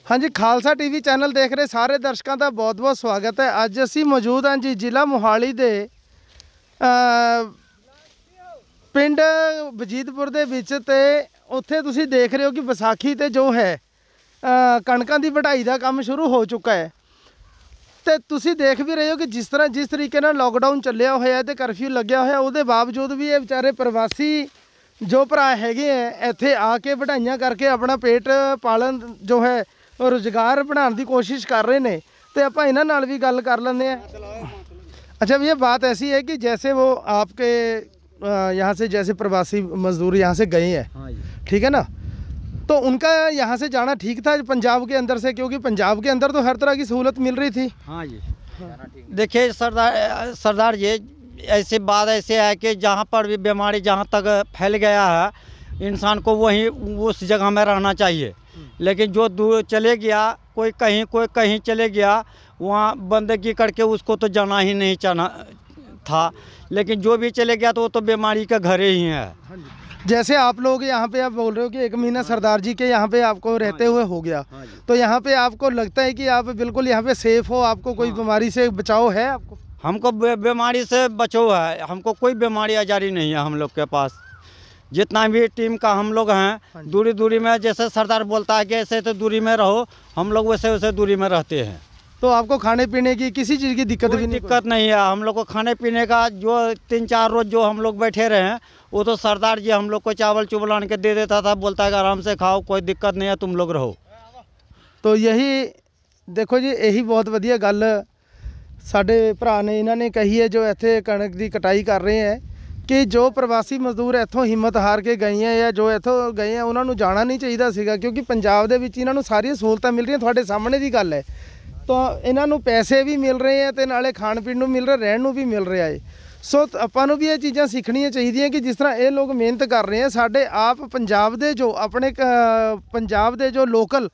हाँ जी, Khalsa TV channel देख रहे सारे दर्शकों का बहुत बहुत स्वागत है। अज असी मौजूद हाँ जी जिला मोहाली दे पिंड बजीतपुर दे विच ते उत्थे तुसी देख रहे हो कि विसाखी ते जो है कणकां दी वढाई दा काम शुरू हो चुका है। तो तुसी देख भी रहे हो कि जिस तरीके नाल लॉकडाउन चलिया होया ते कर्फ्यू लग्या होया, उहदे बावजूद भी ये बेचारे प्रवासी जो भरा हैगे हैं इत्थे आके वढाइयां करके अपना पेट पालन जो है रोजगार बनाने की कोशिश कर रहे हैं। तो आप इन्हां नाल भी गल कर लेंगे हैं। अच्छा, ये बात ऐसी है कि जैसे वो आपके यहाँ से जैसे प्रवासी मजदूर यहाँ से गए हैं, ठीक है ना, तो उनका यहाँ से जाना ठीक था पंजाब के अंदर से, क्योंकि पंजाब के अंदर तो हर तरह की सहूलत मिल रही थी। हाँ जी, देखिए सरदार जी, ऐसी बात ऐसे है कि जहाँ पर भी बीमारी जहाँ तक फैल गया है, इंसान को वहीं उस जगह में रहना चाहिए। लेकिन जो दूर चले गया, कोई कहीं चले गया, वहाँ बंदगी करके उसको तो जाना ही नहीं चाहना था। लेकिन जो भी चले गया तो वो तो बीमारी के घर ही है। जैसे आप लोग यहाँ पे आप बोल रहे हो कि 1 महीना सरदार जी के यहाँ पे आपको रहते हुए हो गया, तो यहाँ पे आपको लगता है कि आप बिल्कुल यहाँ पे सेफ हो, आपको कोई बीमारी से बचाव है? आपको हमको बीमारी से बचाव है, हमको कोई बीमारी आजारी नहीं है। हम लोग के पास जितना भी टीम का हम लोग हैं, दूरी में जैसे सरदार बोलता है कि ऐसे तो दूरी में रहो, हम लोग वैसे दूरी में रहते हैं। तो आपको खाने पीने की किसी चीज़ की दिक्कत भी दिक्कत नहीं है। हम लोग को खाने पीने का जो 3-4 रोज जो हम लोग बैठे रहे हैं, वो तो सरदार जी हम लोग को चावल चुवल आन के दे देता था, बोलता है आराम से खाओ, कोई दिक्कत नहीं है, तुम लोग रहो। तो यही देखो जी, यही बहुत वधिया गल साडे भरा ने इन्होंने कही है जो इत्थे कणक की कटाई कर रहे हैं, कि जो प्रवासी मजदूर इत्थों हिम्मत हार के गए हैं या जो इत्थों गए हैं उन्होंने जाना नहीं चाहिए सीगा, क्योंकि पंजाब दे विच इन्हां नूं सारियां सहूलतां मिल रही थोड़े सामने की गल है। तो इन्हां नूं पैसे भी मिल रहे हैं तो नाले खाण पीण नूं मिल रहा, रहण नूं भी मिल रहा है। सो आपां नूं भी ये चीज़ां सीखणियां चाहिए कि जिस तरह ये लोग मेहनत कर रहे हैं, साडे आप पंजाब दे जो अपने पंजाब दे जो लोकल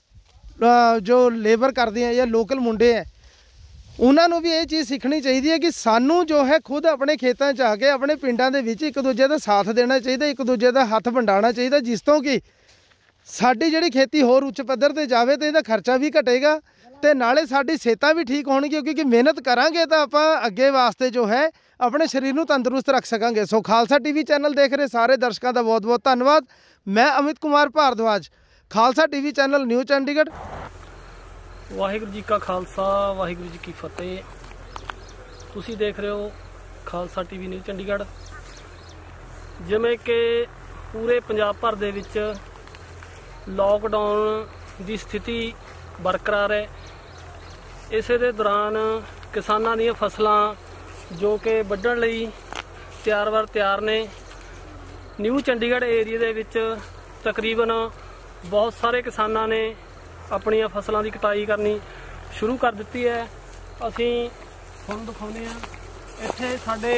जो लेबर करते हैं या लोकल मुंडे हैं, उन्होंने भी ये चीज़ सीखनी चाहिए कि सानू जो है खुद अपने खेतों च आके अपने पिंडों के विच एक दूजे का साथ देना चाहिए, एक दूजे का हथ वंडाना चाहिए, जिस तो कि साडी जिहड़ी खेती होर उच्च पद्धर ते जावे तो इसका खर्चा भी घटेगा तो नाले साडी सेहतां भी ठीक होणगियां, क्योंकि मेहनत करांगे तो आपां अगे वास्ते जो है अपने शरीर नूं तंदुरुस्त रख सकांगे। सो खालसा टीवी चैनल देख रहे सारे दर्शकों का बहुत बहुत धन्यवाद। मैं Amit Kumar Bhardwaj, Khalsa TV channel new Chandigarh. Waheguru ji का खालसा, वाहिगुरू जी की फतेह। तुसी देख रहे हो खालसा टीवी न्यू चंडीगढ़। जिवें कि पूरे पंजाब भर दे विच लॉकडाउन की स्थिति बरकरार है, इसे दे दौरान किसानां दीयां फसलां जो कि वड्ढण लई तैयार ने। न्यू चंडीगढ़ एरिए दे विच तकरीबन बहुत सारे किसानां ने अपनी फसलों की कटाई करनी शुरू कर दी है। असी तुहानूं दिखाउने आ इत्थे साडे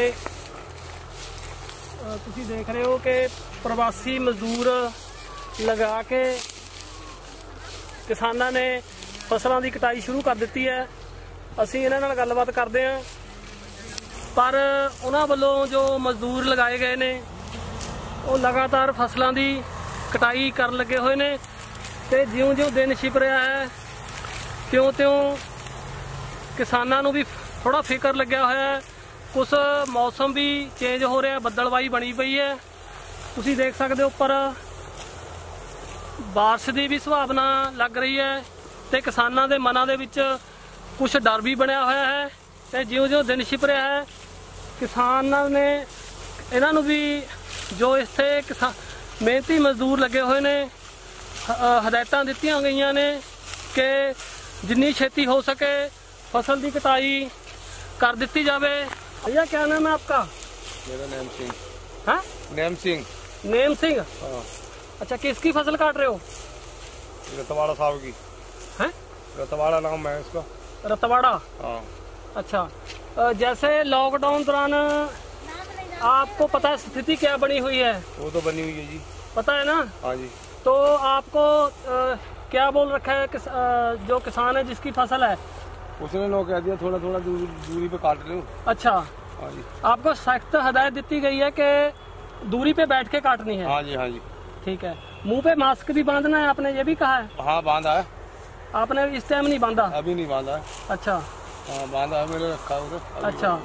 तुसीं देख रहे हो कि प्रवासी मजदूर लगा के किसानां ने फसलों की कटाई शुरू कर दी है। असी इन्हां नाल गलबात करदे हां, पर उन्हां वल्लों जो मजदूर लगाए गए ने वो लगातार फसलों की कटाई कर लगे हुए ने। तो ज्यों-ज्यों दिन छिप रहा है, त्यों-त्यों किसानां नूं भी थोड़ा फिकर लग्या होया है। कुछ मौसम भी चेंज हो रहा, बदलवाई बनी पई है। तुसीं देख सकते हो उपर बारिश की भी संभावना लग रही है, तो किसानां दे मनां दे विच कुछ डर भी बनया होया है। तो ज्यों-ज्यों दिन छिप रहा है, किसानां ने इन्हां नूं भी जो इत्थे मेहनती मजदूर लगे हुए ने हदायतां दित्तियां गईयां ने कि जिन्नी छेती हो सके फसल की कटाई कर दी जाए। भैया क्या नाम है आपका? मेरा नेम सिंह। हाँ, नेम सिंह। नेम सिंह। हाँ। अच्छा, किसकी फसल काट रहे हो? रतवाड़ा साहब की। हैं? रतवाड़ा नाम है इसका। रतवाड़ा। हाँ। अच्छा, जैसे लॉकडाउन दौरान आपको पता है स्थिति क्या बनी हुई है? वो तो बनी हुई है जी, पता है ना? हाँ जी। तो आपको क्या बोल रखा है जो किसान है जिसकी फसल है, उसने लोग कह दिया थोड़ा थोड़ा दूरी पे काट रहे हो। अच्छा, हाँ जी। आपको सख्त हदायत दी गई है कि दूरी पे बैठ के काटनी है? हाँ जी, हाँ जी। ठीक है। मुंह पे मास्क भी बांधना है, आपने ये भी कहा है? हाँ, बांधा है। आपने इस टाइम नहीं बांधा? अभी नहीं बांधा। अच्छा। हाँ बांधा है, मैंने रखा उधर। अच्छा।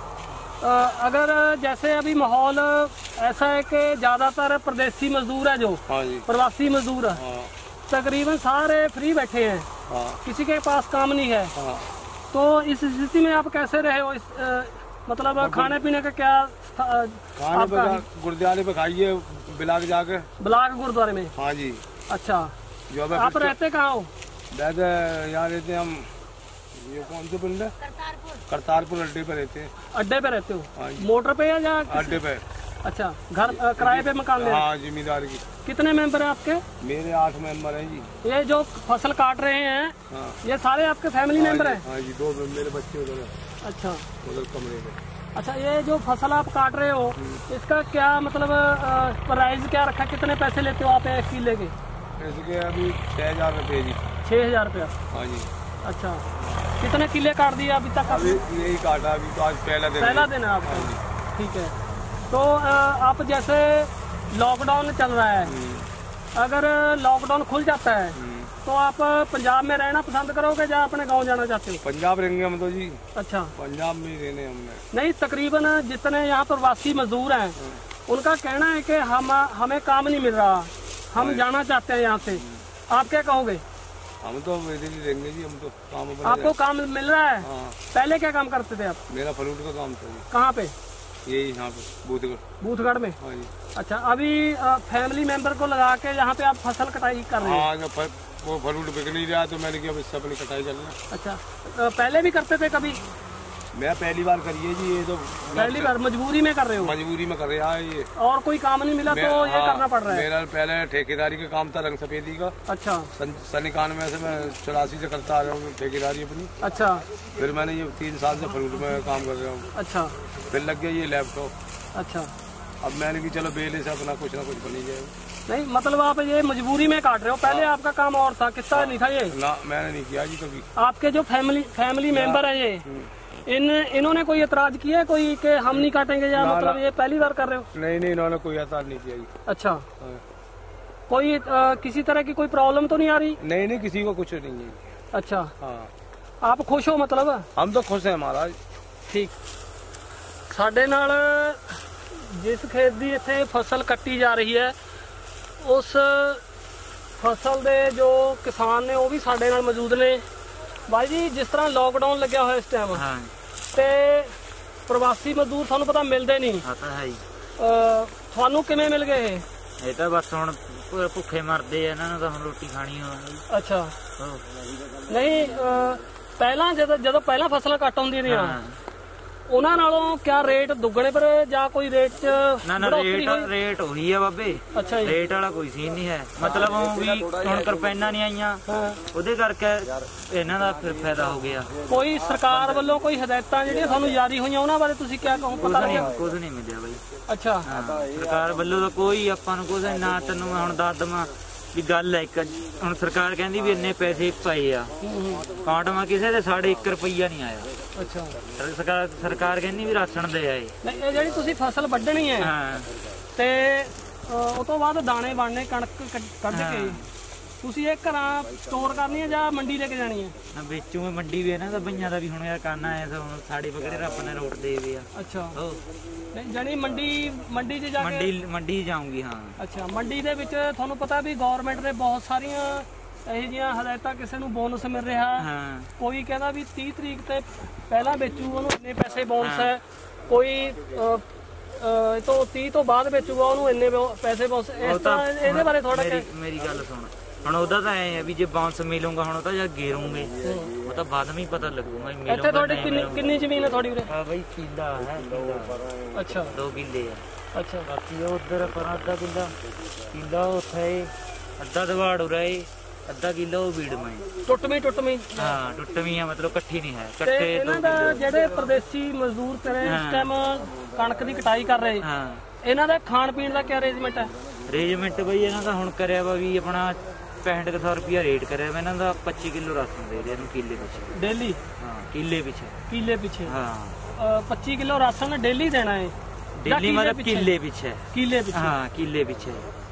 अगर जैसे अभी माहौल ऐसा है कि ज़्यादातर प्रदेशी मजदूर है, जो हाँ जी, प्रवासी मजदूर है, हाँ तकरीबन सारे फ्री बैठे हैं, हाँ किसी के पास काम नहीं है। हाँ। तो इस स्थिति में आप कैसे रहे हो? मतलब खाने पीने का क्या खाने पे गुरुद्वारे पे खाइए, बिलाक जाके ब्लॉक गुरुद्वारे में? हाँ जी। अच्छा। जो आप रहते कहाँ हो? रहते यहाँ रहते हैं हम, ये कौन से पिंड है? करतारपुर अड्डे पे रहते हैं। अड्डे पे रहते हो? हाँ जी। मोटर पे या अड्डे पे। अच्छा, घर किराए पे मकान ले? हाँ जिम्मेदार की। कितने मेंबर हैं आपके? मेरे 8 मेंबर हैं जी। ये जो फसल काट रहे हैं, हाँ ये सारे आपके फैमिली मेंबर हैं? हाँ जी, 2 मेरे बच्चे उधर हैं। अच्छा। उधर कमरे में। अच्छा, ये जो फसल आप काट रहे हो, इसका क्या मतलब प्राइस क्या रखा? कितने पैसे लेते हो आप एक किले के? इसके अभी 6000 रुपये जी। 6000 रुपया? हाँ जी। अच्छा। कितने किले काट दिए अभी तक? अभी यही काटा, अभी तो आज पहला दिन। पहला दिन है आपका? ठीक है। तो आप जैसे लॉकडाउन चल रहा है, अगर लॉकडाउन खुल जाता है तो आप पंजाब में रहना पसंद करोगे या अपने गांव जाना चाहते हो? पंजाब रहेंगे हम तो जी। अच्छा। पंजाब में ही रहने हमने। नहीं, तकरीबन जितने यहाँ प्रवासी मजदूर हैं, उनका कहना है कि हमें काम नहीं मिल रहा, हम जाना चाहते हैं यहाँ से। आप क्या कहोगे? हम तो इधर ही रहेंगे जी, हम तो काम पर। आपको काम मिल रहा है? हाँ। पहले क्या काम करते थे आप? मेरा फ्रूट का काम था जी। कहाँ पे? यही यहाँ पे बूथगढ़ में? हाँ जी। अच्छा, अभी फैमिली मेंबर को लगा के यहाँ पे आप फसल कटाई कर रहे हैं? हाँ, जब वो फ्रूट बिक नहीं रहा तो मैंने कहा इससे अपनी कटाई कर लें। अच्छा, पहले भी करते थे कभी? मैं पहली बार करिए जी, ये तो पहली बार मजबूरी में कर रहे हो? मजबूरी में कर रहा है ये। और कोई काम नहीं मिला तो ये करना पड़ रहा है? मेरा पहले ठेकेदारी का काम था, रंग सफेदी का। अच्छा। सन 91 से मैं 84 से करता आ रहा हूँ ठेकेदारी अपनी। अच्छा। फिर मैंने ये 3 साल से फ्रूट में काम कर रहा हूँ। अच्छा। फिर लग गया ये लैपटॉप। अच्छा। अब मैंने कि चलो बेले से अपना कुछ ना कुछ बनी जाए। नहीं, मतलब आप ये मजबूरी में काट रहे हो? पहले आपका काम और था, किस्सा नहीं था ये? ना, मैंने नहीं किया जी कभी। आपके जो फैमिली मेंबर है ये, इन्होंने कोई एतराज किया है कोई कि हम नहीं काटेंगे, या मतलब ये पहली बार कर रहे हो? नहीं, इन्होंने कोई एतराज नहीं किया जी। अच्छा। हाँ। कोई किसी तरह की कोई प्रॉब्लम तो नहीं आ रही? नहीं, किसी को कुछ नहीं है। अच्छा। हाँ। आप खुश हो मतलब? हम तो खुश हैं महाराज। ठीक। ਸਾਡੇ ਨਾਲ जिस खेत ਦੀ ਇੱਥੇ फसल ਕੱਟੀ ਜਾ ਰਹੀ ਹੈ, ਉਸ फसल ਦੇ ਜੋ ਕਿਸਾਨ ਨੇ ਉਹ ਵੀ ਸਾਡੇ ਨਾਲ ਮੌਜੂਦ ਨੇ। ਬਾਈ ਜੀ, ਜਿਸ ਤਰ੍ਹਾਂ ਲੋਕਡਾਊਨ ਲੱਗਿਆ ਹੋਇਆ ਇਸ ਟਾਈਮ, ਹਾਂ, ਤੇ ਪ੍ਰਵਾਸੀ ਮਜ਼ਦੂਰ ਤੁਹਾਨੂੰ ਪਤਾ ਮਿਲਦੇ ਨਹੀਂ, ਆ ਤਾਂ ਹੈ ਜੀ। ਤੁਹਾਨੂੰ ਕਿਵੇਂ ਮਿਲ ਗਏ ਇਹ? ਇਹ ਤਾਂ ਬਸ ਹੁਣ ਭੁੱਖੇ ਮਰਦੇ ਆ, ਇਹਨਾਂ ਨੂੰ ਤਾਂ ਹੁਣ ਰੋਟੀ ਖਾਣੀ ਹੋ। ਅੱਛਾ। ਨਹੀਂ, ਪਹਿਲਾਂ ਜਦੋਂ ਪਹਿਲਾਂ ਫਸਲਾਂ ਕੱਟ ਹੁੰਦੀਆਂ ਰਹੀਆਂ, ਉਹਨਾਂ ਨਾਲੋਂ ਕਿਆ ਰੇਟ ਦੁੱਗਣੇ ਪਰ ਜਾਂ ਕੋਈ ਰੇਟ ਚ? ਨਾ ਰੇਟ ਉਹੀ ਆ ਬਾਬੇ। ਅੱਛਾ ਜੀ। ਰੇਟ ਵਾਲਾ ਕੋਈ ਸੀਨ ਨਹੀਂ ਹੈ, ਮਤਲਬ ਉਹ ਵੀ ਹੁਣ ਕਰਪੈਨਾਂ ਨਹੀਂ ਆਈਆਂ, ਉਹਦੇ ਕਰਕੇ ਇਹਨਾਂ ਦਾ ਫਿਰ ਫਾਇਦਾ ਹੋ ਗਿਆ। ਕੋਈ ਸਰਕਾਰ ਵੱਲੋਂ ਕੋਈ ਹਦਾਇਤਾਂ ਜਿਹੜੀਆਂ ਤੁਹਾਨੂੰ ਜਾਰੀ ਹੋਈਆਂ, ਉਹਨਾਂ ਬਾਰੇ ਤੁਸੀਂ ਕਿਆ ਕਹੋ? ਪਤਾ ਲੱਗਿਆ? ਕੁਝ ਨਹੀਂ ਮਿਲਿਆ ਬਾਈ। ਅੱਛਾ। ਸਰਕਾਰ ਵੱਲੋਂ ਤਾਂ ਕੋਈ ਆਪਾਂ ਨੂੰ ਕੁਝ ਨਾ। ਤੈਨੂੰ ਮੈਂ ਹੁਣ ਦੱਸ ਦਵਾਂ ਵੀ ਗੱਲ ਹੈ ਇੱਕ, ਹੁਣ ਸਰਕਾਰ ਕਹਿੰਦੀ ਵੀ ਇੰਨੇ ਪੈਸੇ ਪਏ ਆ, ਕਾਟਵਾ ਕਿਸੇ ਦੇ 1.5 ਰੁਪਈਆ ਨਹੀਂ ਆਇਆ। ਅੱਛਾ। ਸਰਕਾਰ ਕਹਿੰਦੀ ਵੀ ਰਾਸ਼ਨ ਦੇ ਆਏ। ਨਹੀਂ, ਇਹ ਜਿਹੜੀ ਤੁਸੀਂ ਫਸਲ ਵੱਢਣੀ ਹੈ, ਹਾਂ, ਤੇ ਉਹ ਤੋਂ ਬਾਅਦ ਦਾਣੇ ਬਣਨੇ, ਕਣਕ ਕੱਢ ਕੇ ਤੁਸੀਂ ਇਹ ਘਰਾਂ ਸਟੋਰ ਕਰਨੀ ਹੈ ਜਾਂ ਮੰਡੀ ਲੈ ਕੇ ਜਾਣੀ ਹੈ? ਨਾ ਵੇਚੂਗੇ ਮੰਡੀ ਵੀ ਇਹਨਾਂ ਦਾ, ਬਈਆਂ ਦਾ ਵੀ ਹੁਣ ਯਾਰ ਕਰਨਾ ਹੈ, ਹੁਣ ਸਾੜੇ ਵਗੈਰੇ ਰੱਬ ਨੇ ਰੋਟ ਦੇ ਵੇ ਆ। ਅੱਛਾ। ਨਹੀਂ, ਜਾਨੀ ਮੰਡੀ 'ਚ ਜਾ ਕੇ? ਮੰਡੀ ਜਾਊਂਗੀ। ਹਾਂ। ਅੱਛਾ। ਮੰਡੀ ਦੇ ਵਿੱਚ ਤੁਹਾਨੂੰ ਪਤਾ ਵੀ ਗਵਰਨਮੈਂਟ ਨੇ ਬਹੁਤ ਸਾਰੀਆਂ ਇਹੋ ਜਿਹੀਆਂ ਹਦਾਇਤਾਂ, ਕਿਸੇ ਨੂੰ ਬੋਨਸ ਮਿਲ ਰਿਹਾ, ਹਾਂ, ਕੋਈ ਕੋਈ ਕਹਿੰਦਾ ਵੀ 30 ਤਰੀਕ ਤੇ ਪਹਿਲਾਂ ਵੇਚੂ ਉਹਨੂੰ ਇੰਨੇ ਪੈਸੇ ਬੋਨਸ ਹੈ, ਕੋਈ ਤੋਂ 30 ਤੋਂ ਬਾਅਦ ਵੇਚੂਗਾ ਉਹਨੂੰ ਇੰਨੇ ਪੈਸੇ ਬੋਨਸ। ਇਸ ਤਰ੍ਹਾਂ ਇਹਦੇ ਬਾਰੇ ਥੋੜਾ ਮੇਰੀ ਗੱਲ ਸੁਣ। ਹੁਣ ਉਹਦਾ ਤਾਂ ਐ ਵੀ ਜੇ ਬਾਉਂਸ ਮਿਲੂਗਾ, ਹੁਣ ਉਹ ਤਾਂ ਜਾਂ ਗੇਰੂਗੇ, ਉਹ ਤਾਂ ਬਾਅਦ ਵਿੱਚ ਪਤਾ ਲੱਗੂਗਾ। ਇੱਥੇ ਤੁਹਾਡੀ ਕਿੰਨੀ ਜ਼ਮੀਨ ਹੈ ਤੁਹਾਡੀ ਵੀਰੇ? ਹਾਂ ਬਈ, ਕਿੱਲਾ ਹੈ। ਅੱਛਾ। 2 ਕਿੱਲੇ ਆ। ਅੱਛਾ। ਬਾਕੀ ਉਧਰ ਪਰ ਅੱਧਾ ਕਿੱਲਾ ਉੱਥੇ, ਅੱਧਾ ਦਵਾੜ ਉਰਾ ਏ, ਅੱਧਾ ਕਿੱਲਾ ਉਹ ਵੀੜ ਮੈਂ। ਟੁੱਟਵੀਂ? ਹਾਂ, ਟੁੱਟਵੀਂ ਆ, ਮਤਲਬ ਇਕੱਠੀ ਨਹੀਂ ਹੈ। ਤੇ ਇਹਨਾਂ ਦਾ ਜਿਹੜੇ ਪ੍ਰਦੇਸੀ ਮਜ਼ਦੂਰ ਕਰੇ ਇਸ ਟਾਈਮ ਕਣਕ ਦੀ ਕਟਾਈ ਕਰ ਰਹੇ, ਹਾਂ, ਇਹਨਾਂ ਦਾ ਖਾਣ ਪੀਣ ਦਾ ਕੀ ਅਰੇਂਜਮੈਂਟ ਹੈ? ਅਰੇਂਜਮੈਂਟ ਬਈ ਇਹਨਾਂ ਦਾ ਹੁਣ ਕਰਿਆ ਵਾ ਵੀ ਆਪਣਾ 6500 ਰੁਪਇਆ ਰੇਟ ਕਰਿਆ ਵਾ ਇਹਨਾਂ ਦਾ। 25 ਕਿਲੋ ਰਾਸ਼ਨ ਦੇ ਰਿਹਾ ਇਹਨੂੰ ਕਿੱਲੇ ਪਿੱਛੇ ਡੇਲੀ? ਹਾਂ, ਕਿੱਲੇ ਪਿੱਛੇ। ਹਾਂ। 25 ਕਿਲੋ ਰਾਸ਼ਨ ਡੇਲੀ ਦੇਣਾ ਹੈ? ਡੇਲੀ ਮਤਲਬ ਕਿੱਲੇ ਪਿੱਛੇ? ਕਿੱਲੇ ਪਿੱਛੇ। ਹਾਂ, ਕਿੱਲੇ ਪਿੱਛੇ।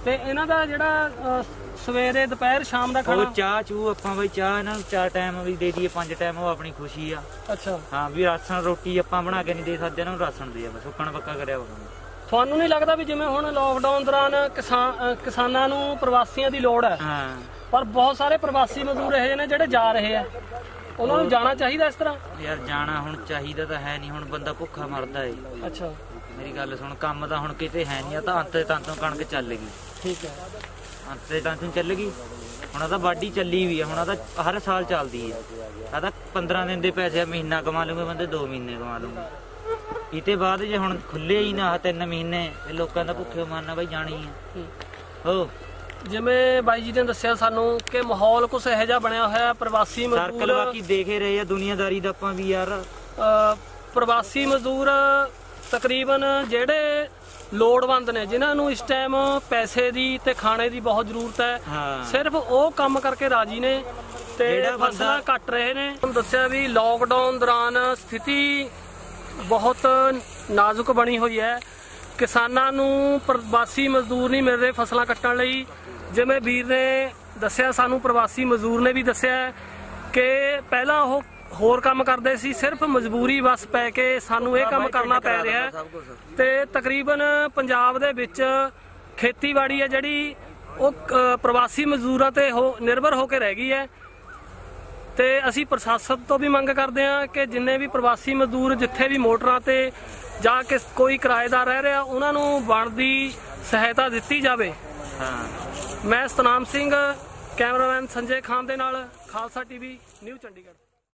ਤੇ ਇਹਨਾਂ ਦਾ ਜਿਹੜਾ ਸਵੇਰੇ ਦੁਪਹਿਰ ਸ਼ਾਮ ਦਾ ਉਹ ਖਾਣਾ ਚਾਹ ਚੂ ਆਪਾਂ ਬਈ ਚਾਹ ਇਹਨਾਂ ਨੂੰ 4 ਟਾਈਮ ਵੀ ਦੇ ਦਈਏ 5 ਟਾਈਮ, ਉਹ ਆਪਣੀ ਖੁਸ਼ੀ ਆ। ਅੱਛਾ, ਹਾਂ ਵੀ ਰਾਸ਼ਨ ਰੋਟੀ ਆਪਾਂ ਬਣਾ ਕੇ ਨਹੀਂ ਦੇ ਸਕਦੇ, ਇਹਨਾਂ ਨੂੰ ਰਾਸ਼ਨ ਦੇ ਆ ਬਸ, ਹੁੱਕਣ ਪੱਕਾ ਕਰਿਆ ਵਾ ਕੰਮ। ਤੁਹਾਨੂੰ ਨਹੀਂ ਲੱਗਦਾ ਵੀ ਜਿਵੇਂ ਹੁਣ ਲੋਕਡਾਊਨ ਦੌਰਾਨ ਕਿਸਾਨਾਂ ਨੂੰ ਪ੍ਰਵਾਸੀਆਂ ਦੀ ਲੋੜ ਹੈ, ਹਾਂ ਪਰ ਬਹੁਤ ਸਾਰੇ ਪ੍ਰਵਾਸੀ ਮਜ਼ਦੂਰ ਇਹ ਨੇ ਜਿਹੜੇ ਜਾ ਰਹੇ ਆ, ਉਹਨਾਂ ਨੂੰ ਜਾਣਾ ਚਾਹੀਦਾ ਇਸ ਤਰ੍ਹਾਂ? ਯਾਰ ਜਾਣਾ ਹੁਣ ਚਾਹੀਦਾ ਤਾਂ ਹੈ ਨਹੀਂ, ਹੁਣ ਬੰਦਾ ਭੁੱਖਾ ਮਰਦਾ ਏ। ਅੱਛਾ, ਮੇਰੀ ਗੱਲ ਸੁਣ, ਕੰਮ ਤਾਂ ਹੁਣ ਕਿਤੇ ਹੈ ਨਹੀਂ ਆ, ਤਾਂ ਅੰਤ ਤੰਤੋਂ ਕਣਕ ਚੱਲ ਗਈ, ਠੀਕ ਹੈ। ਅੰਤ ਤੰਤੋਂ ਚੱਲ ਗਈ, ਹੁਣ ਉਹਦਾ ਵਾਢੀ ਚੱਲੀ ਵੀ ਆ, ਹੁਣ ਉਹਦਾ ਹਰ ਸਾਲ ਚੱਲਦੀ ਆ। ਆ ਤਾਂ 15 ਦਿਨ ਦੇ ਪੈਸੇ ਮਹੀਨਾ ਕਮਾ ਲੂੰਗੇ ਬੰਦੇ, 2 ਮਹੀਨੇ ਕਮਾ ਲੂੰਗੇ। ਇਹਤੇ ਬਾਅਦ ਜੇ ਹੁਣ ਖੁੱਲੇ ਹੀ ਨਾ 3 ਮਹੀਨੇ, ਇਹ ਲੋਕਾਂ ਦਾ ਭੁੱਖੇ ਮਾਰਨਾ ਬਈ ਜਾਣੀ ਆ। ਹੋ ਜਿਵੇਂ ਬਾਈ ਜੀ ਨੇ ਦੱਸਿਆ ਸਾਨੂੰ ਕਿ ਮਾਹੌਲ ਕੁਛ ਇਹੋ ਜਿਹਾ ਬਣਿਆ ਹੋਇਆ, ਪ੍ਰਵਾਸੀ ਸਰਕਲ ਮਜ਼ਦੂਰ ਬਾਕੀ ਦੇਖੇ ਰਹੇ ਆ ਦੁਨੀਆਦਾਰੀ ਦਾ ਆਪਾਂ ਵੀ ਯਾਰ। ਪ੍ਰਵਾਸੀ ਮਜ਼ਦੂਰ ਤਕਰੀਬਨ ਜਿਹੜੇ ਲੋੜਵੰਦ ਨੇ, ਜਿਨ੍ਹਾਂ ਨੂੰ ਇਸ ਟਾਈਮ ਪੈਸੇ ਦੀ ਤੇ ਖਾਣੇ ਦੀ ਬਹੁਤ ਜ਼ਰੂਰਤ ਹੈ, ਹਾਂ ਸਿਰਫ ਉਹ ਕੰਮ ਕਰਕੇ ਰਾਜੀ ਨੇ ਤੇ ਜਿਹੜਾ ਬੰਦਾ- ਫਸਲਾਂ ਕੱਟ ਰਹੇ ਨੇ। ਤੁਹਾਨੂੰ ਦੱਸਿਆ ਵੀ ਲੋਕਡਾਊਨ ਦੌਰਾਨ ਸਥਿਤੀ ਬਹੁਤ ਨਾਜ਼ੁਕ ਬਣੀ ਹੋਈ ਹੈ। ਕਿਸਾਨਾਂ ਨੂੰ ਪ੍ਰਵਾਸੀ ਮਜ਼ਦੂਰ ਨਹੀਂ ਮਿਲ ਰਹੇ ਫਸਲਾਂ ਕੱਟਣ ਲਈ। ਜਿਵੇਂ ਵੀਰ ਨੇ ਦੱਸਿਆ, ਸਾਨੂੰ ਪ੍ਰਵਾਸੀ ਮਜ਼ਦੂਰ ਨੇ ਵੀ ਦੱਸਿਆ ਕਿ ਪਹਿਲਾਂ ਉਹ ਹੋਰ ਕੰਮ ਕਰਦੇ ਸੀ, ਸਿਰਫ ਮਜਬੂਰੀ ਵਸ ਪੈ ਕੇ ਸਾਨੂੰ ਇਹ ਕੰਮ ਕਰਨਾ ਪੈ ਰਿਹਾ ਹੈ। ਤੇ ਤਕਰੀਬਨ ਪੰਜਾਬ ਦੇ ਵਿੱਚ ਖੇਤੀਬਾੜੀ ਹੈ ਜਿਹੜੀ ਉਹ ਪ੍ਰਵਾਸੀ ਮਜ਼ਦੂਰਾਂ ਤੇ ਨਿਰਭਰ ਹੋ ਕੇ ਰਹਿ ਗਈ ਹੈ। ਤੇ ਅਸੀਂ ਪ੍ਰਸ਼ਾਸਨ ਤੋਂ ਵੀ ਮੰਗ ਕਰਦੇ ਹਾਂ ਕਿ ਜਿੰਨੇ ਵੀ ਪ੍ਰਵਾਸੀ ਮਜ਼ਦੂਰ ਜਿੱਥੇ ਵੀ ਮੋਟਰਾਂ ਤੇ ਜਾਂ ਕਿ ਕੋਈ ਕਿਰਾਏਦਾਰ ਰਹਿ ਰਿਹਾ, ਉਹਨਾਂ ਨੂੰ ਬਣਦੀ ਸਹਾਇਤਾ ਦਿੱਤੀ ਜਾਵੇ। ਮੈਂ ਸਤਨਾਮ ਸਿੰਘ, ਕੈਮਰਾਮੈਨ ਸੰਜੇ ਖਾਨ ਦੇ ਨਾਲ, ਖਾਲਸਾ ਟੀਵੀ, ਨਿਊ ਚੰਡੀਗੜ੍ਹ।